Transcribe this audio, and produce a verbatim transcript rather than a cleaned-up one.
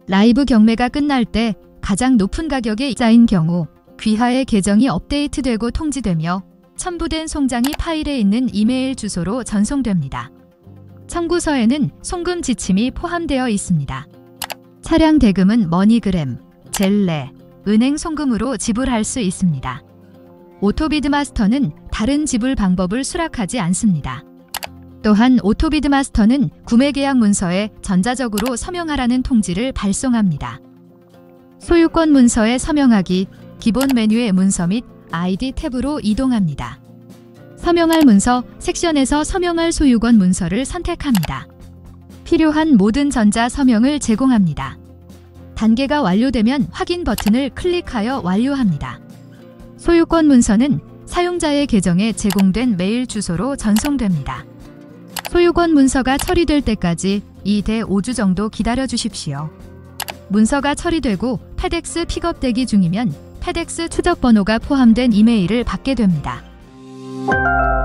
라이브 경매가 끝날 때 가장 높은 가격에 쌓인 경우 귀하의 계정이 업데이트되고 통지되며 첨부된 송장이 파일에 있는 이메일 주소로 전송됩니다. 청구서에는 송금 지침이 포함되어 있습니다. 차량 대금은 머니그램, 젤레, 은행 송금으로 지불할 수 있습니다. 오토비드마스터는 다른 지불 방법을 수락하지 않습니다. 또한 오토비드마스터는 구매계약 문서에 전자적으로 서명하라는 통지를 발송합니다. 소유권 문서에 서명하기, 기본 메뉴의 문서 및 아이디 탭으로 이동합니다. 서명할 문서 섹션에서 서명할 소유권 문서를 선택합니다. 필요한 모든 전자 서명을 제공합니다. 단계가 완료되면 확인 버튼을 클릭하여 완료합니다. 소유권 문서는 사용자의 계정에 제공된 메일 주소로 전송됩니다. 소유권 문서가 처리될 때까지 이 대 오 주 정도 기다려 주십시오. 문서가 처리되고 페덱스 픽업 대기 중이면 페덱스 추적 번호가 포함된 이메일을 받게 됩니다.